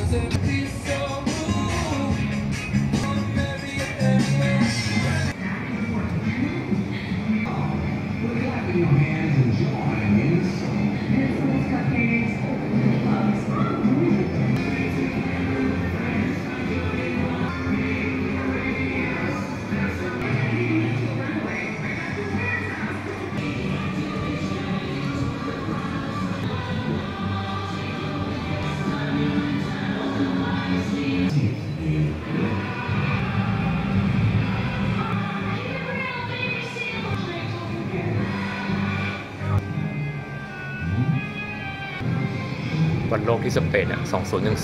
บอลโลกที่สเปนอ่ะ2014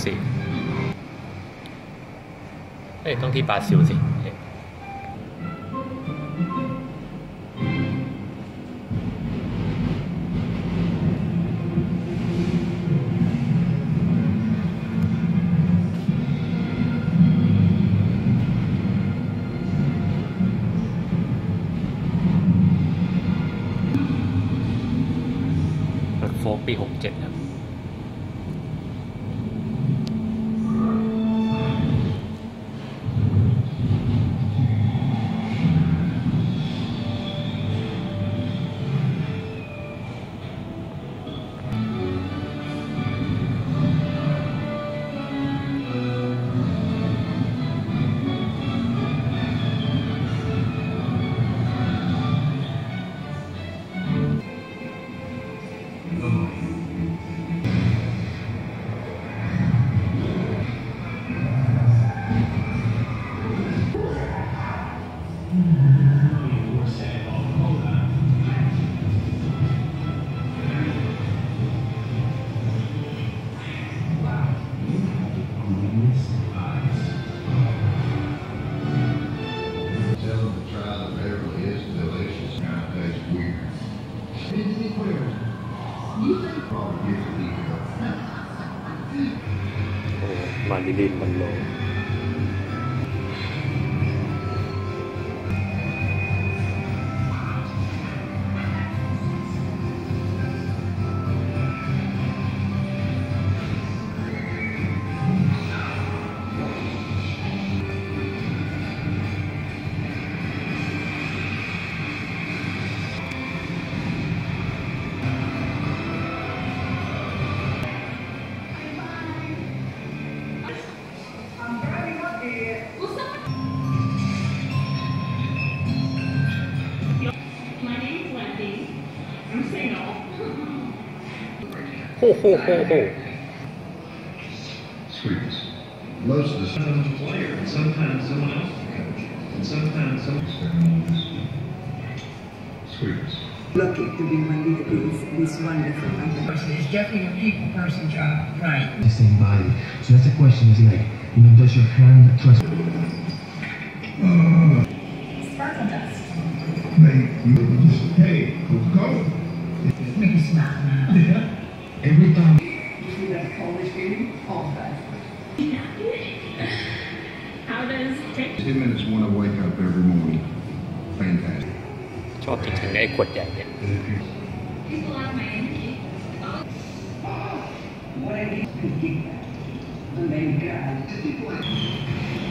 ต้องที่บราซิลสิโฟกปี67ครับมาริลินมันโลโอ้โห Sweetness. Most of the player, and sometimes someone else is coach, and sometimes ceremonies. Sweetness. Lucky to be one of this wonderful person. It's definitely a people person job, right? The same body. So that's the question is like, does your hand trust? Sparkle dust. Hey, go. Make me smile now. Yeah. Every time. You see that Polish baby? All that. How does it take? 10 minutes when I wake up every morning. Fantastic. ชอบจริงๆไอ้ขวดใหญ่เนี่ย People like my energy. What I need to keep that. And then God.